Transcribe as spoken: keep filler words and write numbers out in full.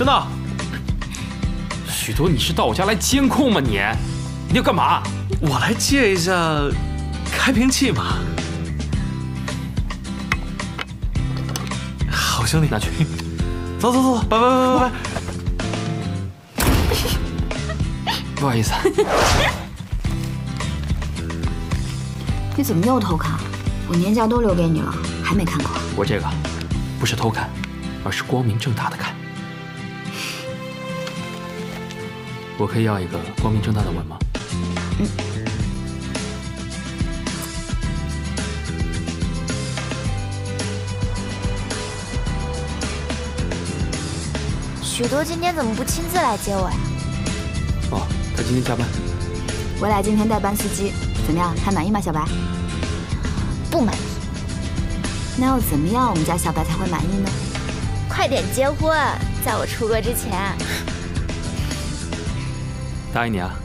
真的。许多，你是到我家来监控吗？你，你要干嘛？ 我来借一下开瓶器嘛。好兄弟， 拿去。 走走走，拜拜拜拜拜。 不好意思。 你怎么又偷看？我年假都留给你了，还没看够？ 我这个不是偷看，而是光明正大的看。我可以要一个光明正大的吻吗？ 嗯。 许多今天怎么不亲自来接我呀？ 哦，他今天加班。 我俩今天代班司机，怎么样？还满意吗，小白？ 不满意。 那要怎么样，我们家小白才会满意呢？ 快点结婚，在我出国之前。 答应你啊。